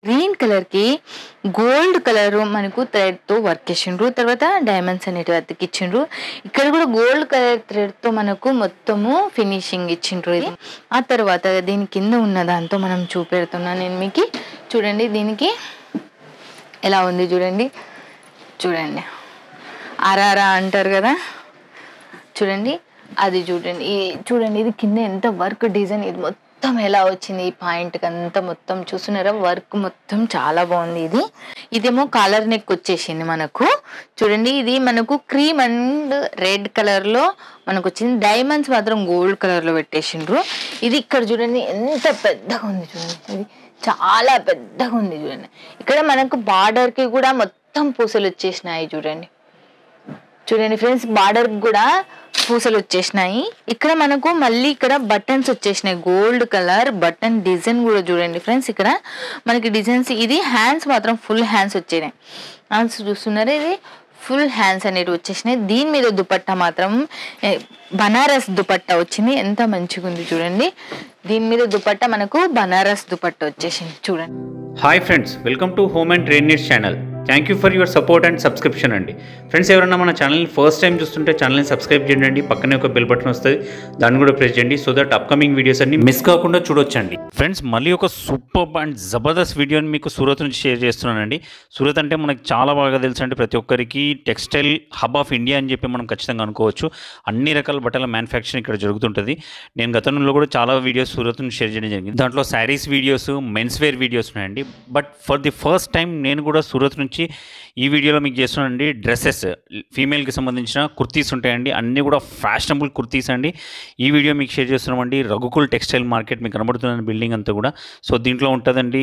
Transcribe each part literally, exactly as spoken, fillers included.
Green colour కి gold colour మనకు thread తో వర్క్ చేసిండ్రు. తర్వాత డైమండ్స్ అనేటివి అతికిచ్చిండ్రు. ఇక్కడ కూడా గోల్డ్ కలర్ థ్రెడ్ తో మనకు మొత్తము ఫినిషింగ్ ఇచ్చిండ్రు. ఇది ఆ తర్వాత దీని కింద ఉన్న దాంతో మనం చూపెడుతున్నా నేను మీకు. చూడండి దీనికి ఎలా ఉంది చూడండి. చూడండి ఆరారా అంటారు కదా, చూడండి అది చూడండి. ఈ చూడండి ఇది కింద ఎంత వర్క్ డిజైన్, ఇది మొత్తం ఎలా వచ్చింది ఈ పాయింట్కి అంతా మొత్తం చూస్తున్నారా, వర్క్ మొత్తం చాలా బాగుంది. ఇది ఇదేమో కాలర్ నెక్ వచ్చేసింది మనకు. చూడండి ఇది మనకు క్రీమ్ అండ్ రెడ్ కలర్ లో మనకు వచ్చింది. డైమండ్స్ మాత్రం గోల్డ్ కలర్ లో పెట్టేసిండ్రు. ఇది ఇక్కడ చూడండి ఎంత పెద్దగా ఉంది చూడండి, ఇది చాలా పెద్దగా ఉంది చూడండి. ఇక్కడ మనకు బార్డర్ కి కూడా మొత్తం పూసలు వచ్చేసినాయి చూడండి. చూడండి ఫ్రెండ్స్ బార్డర్ కూడా పూసలు వచ్చేసినాయి. ఇక్కడ మనకు మళ్ళీ ఇక్కడ బటన్స్ వచ్చేసినాయి, గోల్డ్ కలర్ బటన్ డిజైన్ కూడా చూడండి ఫ్రెండ్స్. ఇక్కడ మనకి డిజైన్స్, ఇది హ్యాండ్స్ మాత్రం ఫుల్ హ్యాండ్స్ వచ్చేసినాయి. హ్యాండ్స్ చూస్తున్నారు, ఇది ఫుల్ హ్యాండ్స్ అనేవి వచ్చేసినాయి. దీని మీద దుపట్టా మాత్రం బనారస్ దుపట్టా వచ్చింది, ఎంత మంచిగా ఉంది చూడండి. దీని మీద దుపట్టా మనకు బనారస్ దుపట్టా వచ్చేసింది చూడండి. Hi friends, welcome to home and trade needs channel. Thank you for your support and subscription అండి. ఫ్రెండ్స్ ఎవరైనా మన ఛానల్ని ఫస్ట్ టైం చూస్తుంటే ఛానల్ని సబ్స్క్రైబ్ చేయండి. పక్కనే ఒక బెల్ బటన్ వస్తుంది, దాన్ని కూడా ప్రెస్ చేయండి, సో దట్ అప్కమింగ్ వీడియోస్ అన్ని మిస్ కాకుండా చూడొచ్చండి. ఫ్రెండ్స్ మళ్ళీ ఒక సూపర్ అండ్ జబర్దస్త్ వీడియోని మీకు సూరత్ నుంచి షేర్ చేస్తున్నానండి. సూరత్ అంటే మనకు చాలా బాగా తెలుసు అండి, ప్రతి ఒక్కరికి టెక్స్టైల్ హబ్ ఆఫ్ ఇండియా అని చెప్పి మనం ఖచ్చితంగా అనుకోవచ్చు. అన్ని రకాల బట్టల మ్యానుఫ్యాక్చరింగ్ ఇక్కడ జరుగుతుంటుంది. నేను గతంలో కూడా చాలా వీడియోస్ సూరత్ నుంచి షేర్ చేయడం జరిగింది. దాంట్లో saris videos, men's wear videos ఉన్నాయండి. But for the first time నేను కూడా సూరత్ నుంచి ఈ వీడియోలో మీకు చేస్తున్నానండి. డ్రెస్సెస్ ఫీమేల్కి సంబంధించిన కుర్తీస్ ఉంటాయండి, అన్నీ కూడా ఫ్యాషనబుల్ కుర్తీస్ అండి. ఈ వీడియో మీకు షేర్ చేస్తున్నామండి. రఘుకుల్ టెక్స్టైల్ మార్కెట్ మీకు కనబడుతున్న బిల్డింగ్ అంతా కూడా. సో దీంట్లో ఉంటుందండి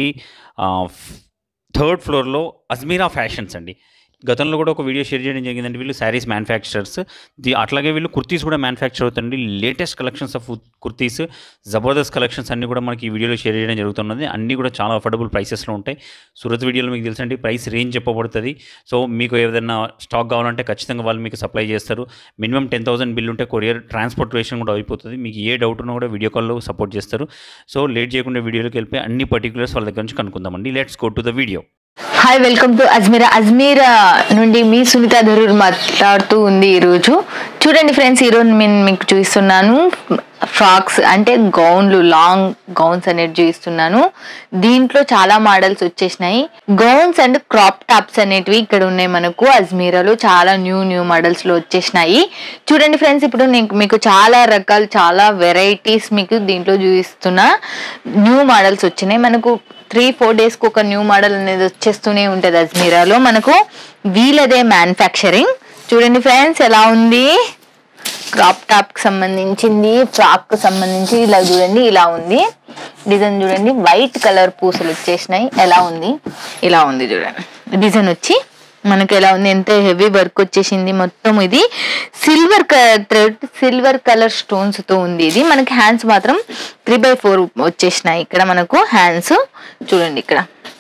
థర్డ్ ఫ్లోర్లో అజ్మీరా ఫ్యాషన్స్ అండి. గతంలో కూడా ఒక వీడియో షేర్ చేయడం జరిగిందండి. వీళ్ళు శారీస్ మ్యానుఫ్యాక్చరర్స్, ది అట్లాగే వీళ్ళు కుర్తీస్ కూడా మ్యానుఫ్యాక్చర్ అవుతుంది. లేటెస్ట్ కలెక్షన్స్ ఆఫ్ కుర్తీస్, జబర్దస్త్ కలెక్షన్స్ అన్నీ కూడా మనకి ఈ వీడియోలో షేర్ చేయడం జరుగుతున్నది. అన్నీ కూడా చాలా అఫోర్డబుల్ ప్రైసెస్లో ఉంటాయి. సూరత్ వీడియోలో మీకు తెలుసండి ప్రైస్ రేంజ్ చెప్పబడుతుంది. సో మీకు ఏదైనా స్టాక్ కావాలంటే ఖచ్చితంగా వాళ్ళు మీకు సప్లై చేస్తారు. మినిమం టెన్ థౌసండ్ బిల్ ఉంటే కొరియర్ ట్రాన్స్పోర్టేషన్ కూడా అయిపోతుంది. మీకు ఏ డౌట్ ఉన్నా కూడా వీడియో కాల్లో సపోర్ట్ చేస్తారు. సో లేట్ చేయకుండా వీడియోలోకి వెళ్ళిపోయి అన్ని పర్టికులర్స్ వాళ్ళ దగ్గర నుంచి కనుక్కుందామండి. Let's go to the video. Hi, welcome to Ajmera. Ajmera నుండి మీ సునీత ధరూర్ మాట్లాడుతూ ఉంది ఈరోజు. చూడండి ఫ్రెండ్స్, ఈరోజు నేను మీకు చూపిస్తున్నాను ఫ్రాక్స్ అంటే గౌన్లు, లాంగ్ గౌన్స్ అనేది చూపిస్తున్నాను. దీంట్లో చాలా మోడల్స్ వచ్చేసినాయి. గౌన్స్ అండ్ క్రాప్ టాప్స్ అనేటివి ఇక్కడ ఉన్నాయి మనకు అజ్మీరాలో. చాలా న్యూ న్యూ మోడల్స్ లో వచ్చేసినాయి. చూడండి ఫ్రెండ్స్, ఇప్పుడు నేను మీకు చాలా రకాలు, చాలా వెరైటీస్ మీకు దీంట్లో చూపిస్తున్నా. న్యూ మోడల్స్ వచ్చినాయి మనకు. త్రీ ఫోర్ డేస్ కి ఒక న్యూ మోడల్ అనేది వచ్చేస్తూనే ఉంటది అజ్మీరాలో మనకు. వీళ్ళదే మ్యానుఫ్యాక్చరింగ్. చూడండి ఫ్రెండ్స్ ఎలా ఉంది, క్రాప్ టాప్ కి సంబంధించింది, ఫ్రాక్ కి సంబంధించి ఇలా చూడండి, ఇలా ఉంది డిజైన్. చూడండి వైట్ కలర్ పూసలు వచ్చేసినాయి. ఎలా ఉంది, ఇలా ఉంది చూడండి డిజైన్ వచ్చి మనకు ఎలా ఉంది, ఎంత హెవీ వర్క్ వచ్చేసింది మొత్తం. ఇది silver colour thread, silver colour stones తో ఉంది. ఇది మనకి హ్యాండ్స్ మాత్రం త్రీ బై ఫోర్ వచ్చేసినాయి. ఇక్కడ మనకు హ్యాండ్స్ చూడండి, ఇక్కడ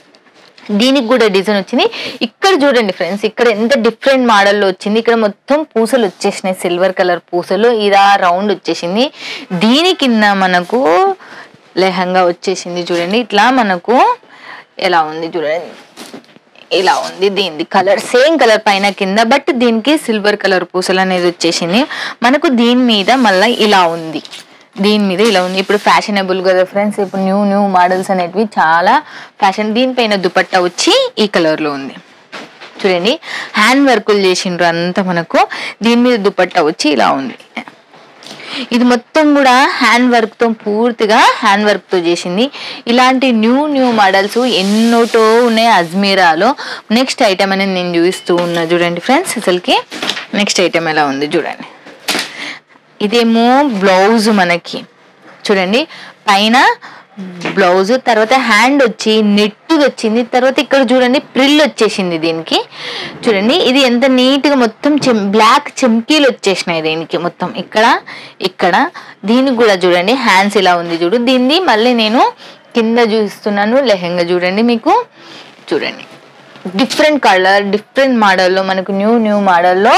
దీనికి కూడా డిజైన్ వచ్చింది. ఇక్కడ చూడండి ఫ్రెండ్స్, ఇక్కడ ఎంత డిఫరెంట్ మోడల్లో వచ్చింది. ఇక్కడ మొత్తం పూసలు వచ్చేసినాయి, సిల్వర్ కలర్ పూసలు. ఇలా రౌండ్ వచ్చేసింది. దీని కింద మనకు లెహంగా వచ్చేసింది చూడండి. ఇట్లా మనకు ఎలా ఉంది చూడండి, ఇలా ఉంది. దీనిది కలర్ సేమ్ కలర్ పైన కింద, బట్ దీనికి సిల్వర్ కలర్ పూసలు అనేది వచ్చేసింది మనకు. దీని మీద మళ్ళీ ఇలా ఉంది, దీని మీద ఇలా ఉంది. ఇప్పుడు ఫ్యాషనబుల్ కదా ఫ్రెండ్స్, ఇప్పుడు న్యూ న్యూ మోడల్స్ అనేటివి చాలా ఫ్యాషన్. దీనిపైన దుపట్టా వచ్చి ఈ కలర్ లో ఉంది చూడండి. హ్యాండ్ వర్కులు చేసిండ్రు అంతా మనకు. దీని మీద దుపట్టా వచ్చి ఇలా ఉంది. ఇది మొత్తం కూడా హ్యాండ్ వర్క్ తో, పూర్తిగా హ్యాండ్ వర్క్ తో చేసింది. ఇలాంటి న్యూ న్యూ మోడల్స్ ఎన్నోటో ఉన్నాయి అజ్మీరాలో. నెక్స్ట్ ఐటమ్ అనేది నేను చూపిస్తూ ఉన్నా చూడండి ఫ్రెండ్స్. అసలుకి నెక్స్ట్ ఐటమ్ ఎలా ఉంది చూడండి. ఇదేమో బ్లౌజ్ మనకి చూడండి, పైన బ్లౌజ్, తర్వాత హ్యాండ్ వచ్చి నెట్ వచ్చింది. తర్వాత ఇక్కడ చూడండి ప్రిల్ వచ్చేసింది దీనికి. చూడండి ఇది ఎంత నీట్ గా మొత్తం చెం బ్లాక్ చెమ్కీలు వచ్చేసినాయి దీనికి మొత్తం. ఇక్కడ ఇక్కడ దీనికి కూడా చూడండి హ్యాండ్స్ ఇలా ఉంది చూడు. దీన్ని మళ్ళీ నేను కింద చూపిస్తున్నాను. లెహంగా చూడండి మీకు, చూడండి డిఫరెంట్ కలర్, డిఫరెంట్ మోడల్లో మనకు న్యూ న్యూ మోడల్లో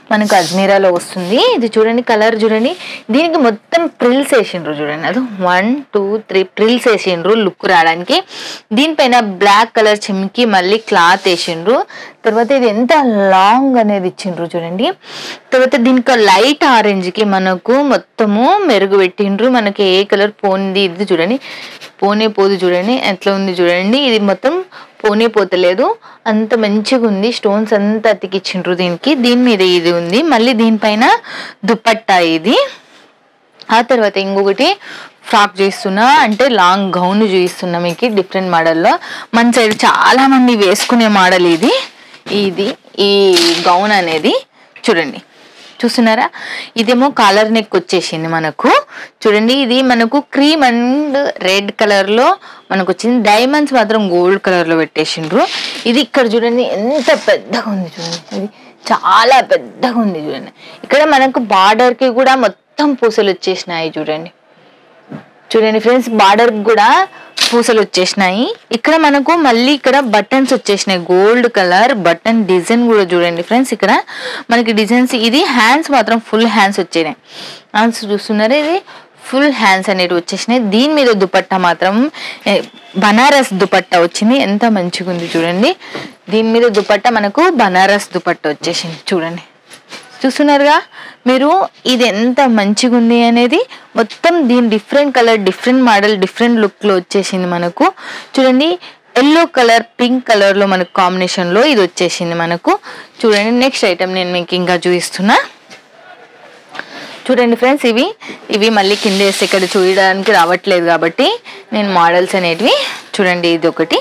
మనకు అజ్మీరాలో వస్తుంది. ఇది చూడండి కలర్ చూడండి, దీనికి మొత్తం ప్రిల్స్ వేసిండ్రు చూడండి, అది వన్ టూ త్రీ ప్రిల్స్ వేసిండ్రు లుక్ రావడానికి. దీనిపైన బ్లాక్ కలర్ చెమ్కి మళ్ళీ క్లాత్ వేసిండ్రు. తర్వాత ఇది ఎంత లాంగ్ అనేది ఇచ్చిండ్రు చూడండి. తర్వాత దీనికి లైట్ ఆరెంజ్కి మనకు మొత్తము మెరుగు పెట్టిండ్రు. మనకి ఏ కలర్ పోయింది ఇది చూడండి, పోనే పోదు చూడండి ఎట్లా ఉంది చూడండి. ఇది మొత్తం పోనే పోతలేదు, అంత మంచిగా ఉంది. స్టోన్స్ అంతా అతికిచ్చిండ్రు దీనికి. దీని మీద ఇది ఉంది, మళ్ళీ దీనిపైన దుపట్టా ఇది. ఆ తర్వాత ఇంకొకటి ఫ్రాక్ చేస్తున్నా, అంటే లాంగ్ గౌన్ చూపిస్తున్నా మీకు డిఫరెంట్ మోడల్లో. మన సైడ్ చాలా మంది వేసుకునే మోడల్ ఇది. ఇది ఈ గౌన్ అనేది చూడండి, చూస్తున్నారా? ఇదేమో కాలర్ నెక్ వచ్చేసింది మనకు చూడండి. ఇది మనకు క్రీమ్ అండ్ రెడ్ కలర్ లో మనకు వచ్చింది. డైమండ్స్ మాత్రం గోల్డ్ కలర్ లో పెట్టేసిండ్రు. ఇది ఇక్కడ చూడండి ఎంత పెద్దగా ఉంది చూడండి, ఇది చాలా పెద్దగా ఉంది చూడండి. ఇక్కడ మనకు బార్డర్ కి కూడా మొత్తం పూసలు వచ్చేసినాయి చూడండి. చూడండి ఫ్రెండ్స్, బార్డర్ కూడా పూసలు వచ్చేసినాయి. ఇక్కడ మనకు మళ్ళీ ఇక్కడ బటన్స్ వచ్చేసినాయి, గోల్డ్ కలర్ బటన్ డిజైన్ కూడా చూడండి ఫ్రెండ్స్. ఇక్కడ మనకి డిజైన్స్, ఇది హ్యాండ్స్ మాత్రం ఫుల్ హ్యాండ్స్ వచ్చేసినాయి. హ్యాండ్స్ చూస్తున్నారు, ఇది ఫుల్ హ్యాండ్స్ అనేవి వచ్చేసినాయి. దీని మీద దుపట్టా మాత్రం బనారస్ దుపట్టా వచ్చింది, ఎంత మంచిగా ఉంది చూడండి. దీని మీద దుపట్టా మనకు బనారస్ దుపట్టా వచ్చేసింది చూడండి, చూస్తున్నారుగా మీరు. ఇది ఎంత మంచిగా ఉంది అనేది మొత్తం దీని different colour, different model, different look లో వచ్చేసింది మనకు చూడండి. ఎల్లో కలర్, పింక్ కలర్ లో మనకు కాంబినేషన్ లో ఇది వచ్చేసింది మనకు చూడండి. నెక్స్ట్ ఐటమ్ నేను మీకు ఇంకా చూపిస్తున్నా చూడండి ఫ్రెండ్స్. ఇవి ఇవి మళ్ళీ కింద వేస్తే ఇక్కడ చూడడానికి రావట్లేదు కాబట్టి నేను మోడల్స్ అనేటివి చూడండి. ఇది ఒకటి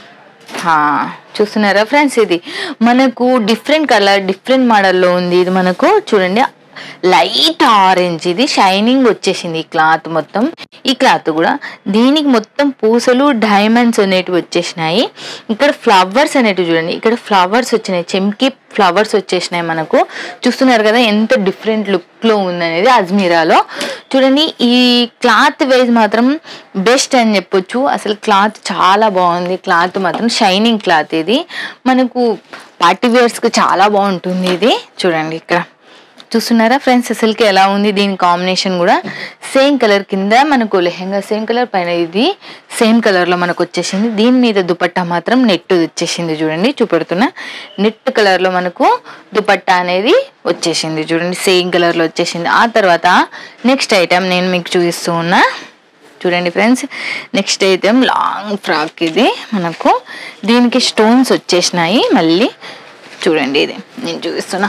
చూస్తున్నారా ఫ్రెండ్స్, ఇది మనకు డిఫరెంట్ కలర్, డిఫరెంట్ మోడల్లో ఉంది. ఇది మనకు చూడండి లైట్ ఆరెంజ్, ఇది షైనింగ్ వచ్చేసింది ఈ క్లాత్ మొత్తం. ఈ క్లాత్ కూడా దీనికి మొత్తం పూసలు డైమండ్స్ అనేటివి వచ్చేసినాయి. ఇక్కడ ఫ్లవర్స్ అనేటివి చూడండి, ఇక్కడ ఫ్లవర్స్ వచ్చినాయి, చెంకి ఫ్లవర్స్ వచ్చేసినాయి మనకు. చూస్తున్నారు కదా ఎంత డిఫరెంట్ లుక్ లో ఉందనేది అజ్మీరాలో చూడండి. ఈ క్లాత్ వైజ్ మాత్రం బెస్ట్ అని చెప్పొచ్చు. అసలు క్లాత్ చాలా బాగుంది, క్లాత్ మాత్రం షైనింగ్ క్లాత్. ఇది మనకు పార్టీ వేర్స్ కి చాలా బాగుంటుంది. ఇది చూడండి ఇక్కడ చూస్తున్నారా ఫ్రెండ్స్, అసలుకి ఎలా ఉంది. దీని కాంబినేషన్ కూడా సేమ్ కలర్, కింద మనకు లెహంగా సేమ్ కలర్, పైన ఇది సేమ్ కలర్ లో మనకు వచ్చేసింది. దీని మీద దుపట్టా మాత్రం నెట్ వచ్చేసింది చూడండి, చూపెడుతున్నా. నెట్ కలర్ లో మనకు దుపట్టా అనేది వచ్చేసింది చూడండి, సేమ్ కలర్ లో వచ్చేసింది. ఆ తర్వాత నెక్స్ట్ ఐటమ్ నేను మీకు చూపిస్తూ ఉన్నా చూడండి friends. Next item long frock, ఇది మనకు దీనికి స్టోన్స్ వచ్చేసినాయి మళ్ళీ చూడండి. ఇది నేను చూపిస్తున్నా,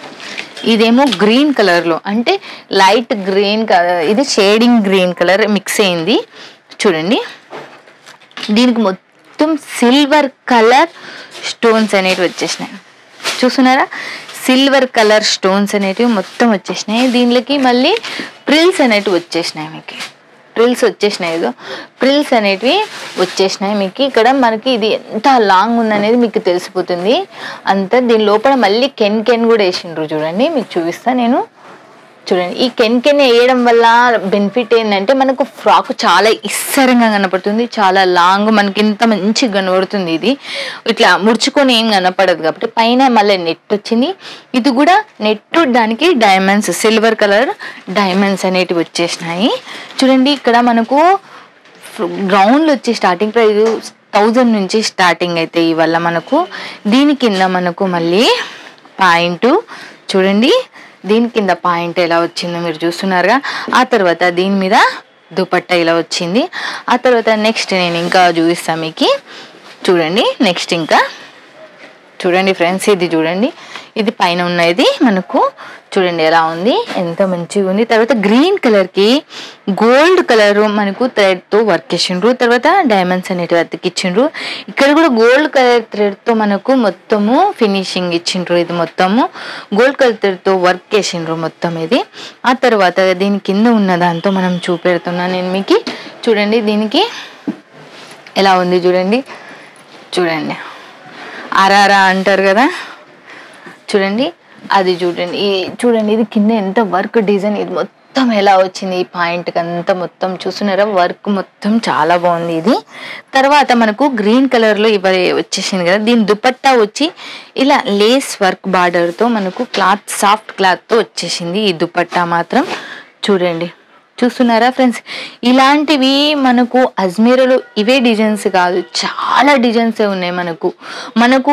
ఇదేమో గ్రీన్ కలర్ లో, అంటే లైట్ గ్రీన్ కలర్, ఇది షేడింగ్ గ్రీన్ కలర్ మిక్స్ అయింది చూడండి. దీనికి మొత్తం సిల్వర్ కలర్ స్టోన్స్ అనేటివి వచ్చేసినాయి, చూస్తున్నారా? సిల్వర్ కలర్ స్టోన్స్ అనేటివి మొత్తం వచ్చేసినాయి. దీనికి మళ్ళీ ప్రిల్స్ అనేటివి వచ్చేసినాయి, మీకు ప్రిల్స్ వచ్చేసినాయి, ఏదో ప్రిల్స్ అనేటివి వచ్చేసినాయి మీకు. ఇక్కడ మనకి ఇది ఎంత లాంగ్ ఉందనేది మీకు తెలిసిపోతుంది అంతా. దీని లోపల మళ్ళీ కెన్ కెన్ కూడా వేసిండ్రు చూడండి, మీకు చూపిస్తా నేను చూడండి. ఈ కెన్ కెన్ వేయడం వల్ల బెనిఫిట్ ఏంటంటే మనకు ఫ్రాక్ చాలా ఇස්සరంగా కనపడుతుంది, చాలా లాంగ్, మనకి ఇంత మంచిగా కనబడుతుంది. ఇది ఇట్లా ముడుచుకొని ఏం కనపడదు కాబట్టి. పైన మళ్ళీ నెట్ వచ్చింది, ఇది కూడా నెట్, దానికి డైమండ్స్, సిల్వర్ కలర్ డైమండ్స్ అనేటివి వచ్చేసినాయి చూడండి. ఇక్కడ మనకు గ్రౌండ్లో వచ్చి స్టార్టింగ్ ప్రైస్ థౌజండ్ నుంచి స్టార్టింగ్ అయితే ఇవల్ల మనకు. దీని కింద మనకు మళ్ళీ పాయింట్ చూడండి, దీని కింద పాయింట్ ఎలా వచ్చిందో మీరు చూస్తున్నారుగా. ఆ తర్వాత దీని మీద దుపట్టా ఇలా వచ్చింది. ఆ తర్వాత నెక్స్ట్ నేను ఇంకా చూపిస్తాను మీకు చూడండి. నెక్స్ట్ ఇంకా చూడండి ఫ్రెండ్స్, ఇది చూడండి, ఇది పైన ఉన్నది మనకు చూడండి ఎలా ఉంది, ఎంత మంచిగా ఉంది. తర్వాత గ్రీన్ కలర్ కి గోల్డ్ కలర్ మనకు థ్రెడ్ తో వర్క్ చేసిండ్రు. తర్వాత డైమండ్స్ అనేటివి అతికిచ్చిండ్రు. ఇక్కడ కూడా గోల్డ్ కలర్ థ్రెడ్ తో మనకు మొత్తము ఫినిషింగ్ ఇచ్చిండ్రు. ఇది మొత్తము గోల్డ్ కలర్ థ్రెడ్ తో వర్క్ చేసిండ్రు మొత్తం ఇది. ఆ తర్వాత దీని కింద ఉన్న దాంతో మనం చూపెడుతున్నా నేను మీకు చూడండి. దీనికి ఎలా ఉంది చూడండి, చూడండి ఆరారా అంటారు కదా చూడండి, అది చూడండి. ఈ చూడండి ఇది కింద ఎంత వర్క్ డిజైన్, ఇది మొత్తం మొత్తం ఎలా వచ్చింది ఈ పాయింట్కి అంతా మొత్తం చూస్తున్నారా, వర్క్ మొత్తం చాలా బాగుంది ఇది. తర్వాత మనకు గ్రీన్ కలర్లో ఇవ్వ వచ్చేసింది కదా, దీని దుపట్టా వచ్చి ఇలా లేస్ వర్క్ బార్డర్తో మనకు క్లాత్ సాఫ్ట్ క్లాత్తో వచ్చేసింది ఈ దుపట్టా మాత్రం. చూడండి, చూస్తున్నారా ఫ్రెండ్స్, ఇలాంటివి మనకు అజ్మీరాలో ఇవే డిజైన్స్ కాదు, చాలా డిజైన్స్ ఉన్నాయి మనకు. మనకు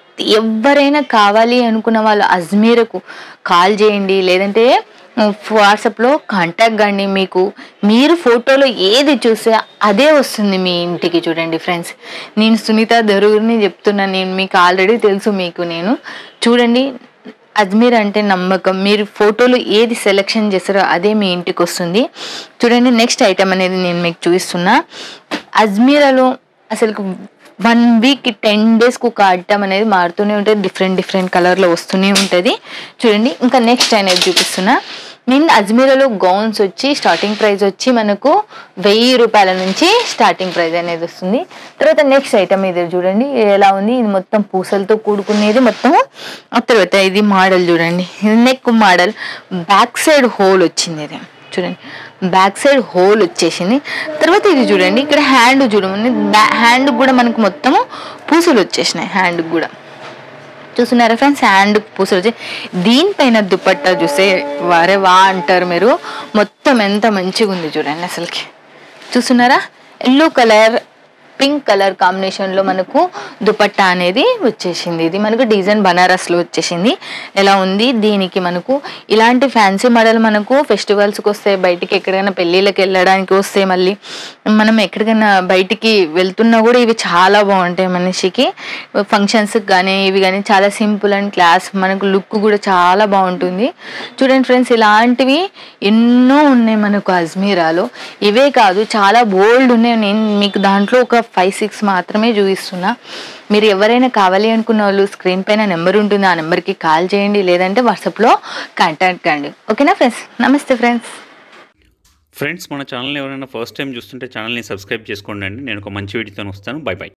ఎవరైనా కావాలి అనుకున్న వాళ్ళు అజ్మీరకు కాల్ చేయండి, లేదంటే వాట్సాప్లో కాంటాక్ట్ కండి. మీకు మీరు ఫోటోలో ఏది చూస్తే అదే వస్తుంది మీ ఇంటికి. చూడండి ఫ్రెండ్స్, నేను సునీత ధరూర్ని చెప్తున్నాను, నేను మీకు ఆల్రెడీ తెలుసు మీకు. నేను చూడండి, అజ్మీర్ అంటే నమ్మకం. మీరు ఫోటోలు ఏది సెలెక్షన్ చేస్తారో అదే మీ ఇంటికి వస్తుంది. చూడండి, నెక్స్ట్ ఐటమ్ అనేది నేను మీకు చూపిస్తున్నా. అజ్మీరాలో అసలు వన్ వీక్ టెన్ డేస్కి ఒక ఐటమ్ అనేది మారుతూనే ఉంటుంది, డిఫరెంట్ డిఫరెంట్ కలర్లో వస్తూనే ఉంటుంది. చూడండి, ఇంకా నెక్స్ట్ అనేది చూపిస్తున్నా. నేను అజ్మీరాలో గౌన్స్ వచ్చి స్టార్టింగ్ ప్రైస్ వచ్చి మనకు వెయ్యి రూపాయల నుంచి స్టార్టింగ్ ప్రైస్ అనేది వస్తుంది. తర్వాత నెక్స్ట్ ఐటమ్ ఇది చూడండి ఎలా ఉంది, ఇది మొత్తం పూసలతో కూడుకునేది మొత్తం. ఆ తర్వాత ఇది మోడల్ చూడండి, neck model, back side hole వచ్చింది. ఇది చూడండి, బ్యాక్ సైడ్ హోల్ వచ్చేసింది. తర్వాత ఇది చూడండి, ఇక్కడ హ్యాండ్ చూడండి, హ్యాండ్ కూడా మనకు మొత్తము పూసలు వచ్చేసినాయి. హ్యాండ్కి కూడా చూస్తున్నారా ఫ్రెండ్స్, హ్యాండ్ పూసలు వచ్చి దీనిపైన దుపట్టా చూస్తే వారే వా అంటారు మీరు. మొత్తం ఎంత మంచిగా ఉంది చూడండి అసలుకి. చూస్తున్నారా, ఎల్లో కలర్ పింక్ కలర్ కాంబినేషన్లో మనకు దుపట్టా అనేది వచ్చేసింది. ఇది మనకు డిజైన్ బనారస్లో వచ్చేసింది. ఎలా ఉంది, దీనికి మనకు ఇలాంటి ఫ్యాన్సీ మోడల్ మనకు ఫెస్టివల్స్కి వస్తాయి, బయటికి ఎక్కడికైనా పెళ్ళిళ్ళకి వెళ్ళడానికి వస్తాయి, మళ్ళీ మనం ఎక్కడికైనా బయటికి వెళ్తున్నా కూడా ఇవి చాలా బాగుంటాయి మనిషికి. ఫంక్షన్స్కి కానీ ఇవి కానీ చాలా సింపుల్ అండ్ క్లాస్, మనకు లుక్ కూడా చాలా బాగుంటుంది. చూడండి ఫ్రెండ్స్, ఇలాంటివి ఎన్నో ఉన్నాయి మనకు అజ్మీరాలో. ఇవే కాదు, చాలా బోల్డ్ ఉన్నాయి. నేను మీకు దాంట్లో ఒక ఫైవ్ సిక్స్ మాత్రమే చూపిస్తున్నా. మీరు ఎవరైనా కావాలి అనుకున్న వాళ్ళు స్క్రీన్ పైన నెంబర్ ఉంటుంది, ఆ నెంబర్కి కాల్ చేయండి, లేదంటే వాట్సాప్లో కాంటాక్ట్ కండి. ఓకేనా ఫ్రెండ్స్, నమస్తే ఫ్రెండ్స్. ఫ్రెండ్స్, మన ఛానల్ని ఎవరైనా ఫస్ట్ టైం చూస్తుంటే ఛానల్ని సబ్స్క్రైబ్ చేసుకోండి అండి. నేను ఒక మంచి వీడియోతో వస్తాను. Bye by.